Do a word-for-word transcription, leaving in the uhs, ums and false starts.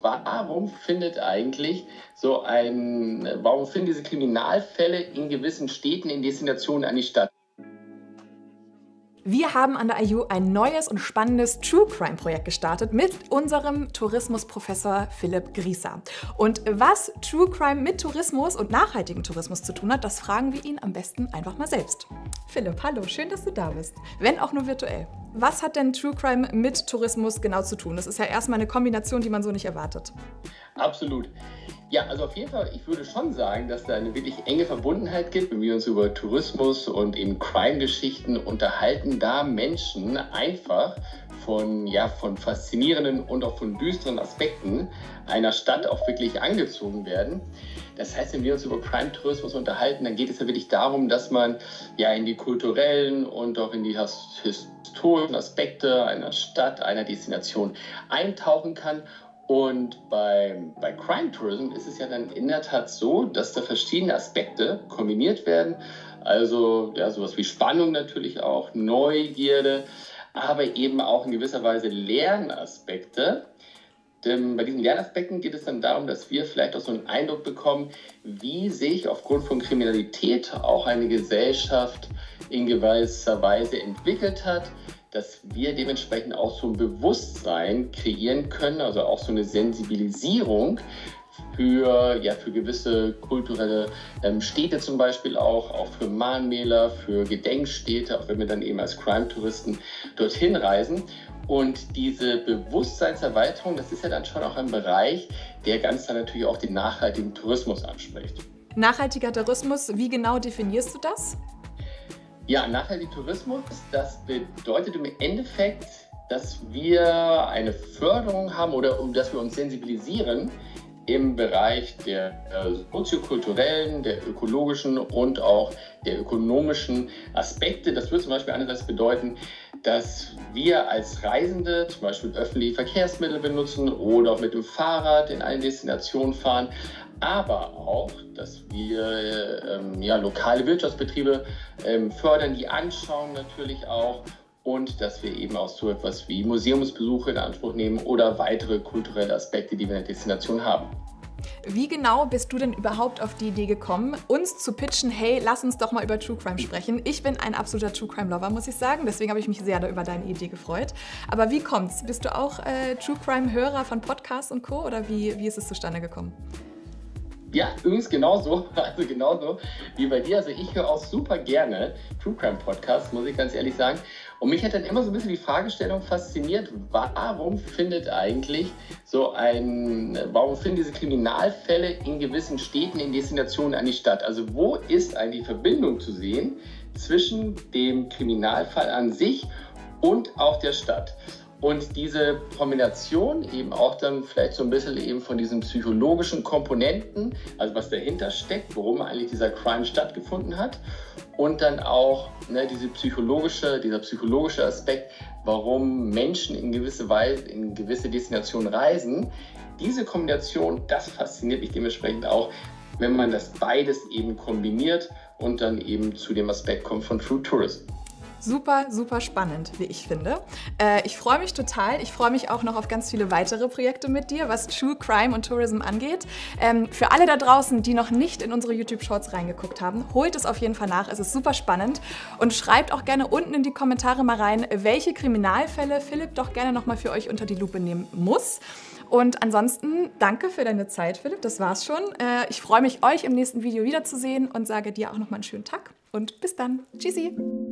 warum findet eigentlich so ein, warum finden diese Kriminalfälle in gewissen Städten, in Destinationen eigentlich statt? Wir haben an der I U ein neues und spannendes True Crime Projekt gestartet mit unserem Tourismusprofessor Philipp Grießer. Und was True Crime mit Tourismus und nachhaltigem Tourismus zu tun hat, das fragen wir ihn am besten einfach mal selbst. Philipp, hallo, schön, dass du da bist, wenn auch nur virtuell. Was hat denn True Crime mit Tourismus genau zu tun? Das ist ja erstmal eine Kombination, die man so nicht erwartet. Absolut. Ja, also auf jeden Fall, ich würde schon sagen, dass da eine wirklich enge Verbundenheit gibt, wenn wir uns über Tourismus und eben Crime-Geschichten unterhalten, da Menschen einfach von, ja, von faszinierenden und auch von düsteren Aspekten einer Stadt auch wirklich angezogen werden. Das heißt, wenn wir uns über Crime-Tourismus unterhalten, dann geht es ja wirklich darum, dass man ja in die kulturellen und auch in die historischen Aspekte einer Stadt, einer Destination eintauchen kann. Und bei, bei Crime Tourism ist es ja dann in der Tat so, dass da verschiedene Aspekte kombiniert werden. Also ja, sowas wie Spannung natürlich auch, Neugierde, aber eben auch in gewisser Weise Lernaspekte. Denn bei diesen Lernaspekten geht es dann darum, dass wir vielleicht auch so einen Eindruck bekommen, wie sich aufgrund von Kriminalität auch eine Gesellschaft in gewisser Weise entwickelt hat, dass wir dementsprechend auch so ein Bewusstsein kreieren können, also auch so eine Sensibilisierung für, ja, für gewisse kulturelle ähm, Städte zum Beispiel auch, auch für Mahnmäler, für Gedenkstädte, auch wenn wir dann eben als Crime-Touristen dorthin reisen. Und diese Bewusstseinserweiterung, das ist ja dann schon auch ein Bereich, der ganz dann natürlich auch den nachhaltigen Tourismus anspricht. Nachhaltiger Tourismus, wie genau definierst du das? Ja, nachhaltiger Tourismus, das bedeutet im Endeffekt, dass wir eine Förderung haben oder dass wir uns sensibilisieren im Bereich der soziokulturellen, der ökologischen und auch der ökonomischen Aspekte. Das würde zum Beispiel einerseits bedeuten, dass wir als Reisende zum Beispiel öffentliche Verkehrsmittel benutzen oder auch mit dem Fahrrad in eine Destination fahren, aber auch, dass wir ähm, ja, lokale Wirtschaftsbetriebe ähm, fördern, die anschauen natürlich auch, und dass wir eben auch so etwas wie Museumsbesuche in Anspruch nehmen oder weitere kulturelle Aspekte, die wir in der Destination haben. Wie genau bist du denn überhaupt auf die Idee gekommen, uns zu pitchen, hey, lass uns doch mal über True Crime sprechen? Ich bin ein absoluter True Crime Lover, muss ich sagen, deswegen habe ich mich sehr über deine Idee gefreut. Aber wie kommt's? Bist du auch äh, True Crime Hörer von Podcasts und Co. oder wie, wie ist es zustande gekommen? Ja, übrigens genauso, also genauso wie bei dir. Also ich höre auch super gerne True Crime Podcasts, muss ich ganz ehrlich sagen. Und mich hat dann immer so ein bisschen die Fragestellung fasziniert, warum findet eigentlich so ein, warum finden diese Kriminalfälle in gewissen Städten, in Destinationen eigentlich statt? Also wo ist eigentlich die Verbindung zu sehen zwischen dem Kriminalfall an sich und auch der Stadt? Und diese Kombination eben auch dann vielleicht so ein bisschen eben von diesen psychologischen Komponenten, also was dahinter steckt, warum eigentlich dieser Crime stattgefunden hat, und dann auch ne, diese psychologische, dieser psychologische Aspekt, warum Menschen in gewisse Weise, in gewisse Destinationen reisen. Diese Kombination, das fasziniert mich dementsprechend auch, wenn man das beides eben kombiniert und dann eben zu dem Aspekt kommt von True Tourism. Super, super spannend, wie ich finde. Äh, ich freue mich total. Ich freue mich auch noch auf ganz viele weitere Projekte mit dir, was True Crime und Tourism angeht. Ähm, für alle da draußen, die noch nicht in unsere YouTube-Shorts reingeguckt haben, holt es auf jeden Fall nach. Es ist super spannend. Und schreibt auch gerne unten in die Kommentare mal rein, welche Kriminalfälle Philipp doch gerne noch mal für euch unter die Lupe nehmen muss. Und ansonsten danke für deine Zeit, Philipp. Das war's schon. Äh, ich freue mich, euch im nächsten Video wiederzusehen und sage dir auch noch mal einen schönen Tag. Und bis dann. Tschüssi.